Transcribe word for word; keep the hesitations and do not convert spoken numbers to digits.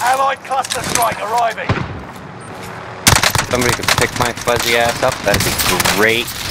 Allied cluster strike arriving. Somebody could pick my fuzzy ass up, that'd be great.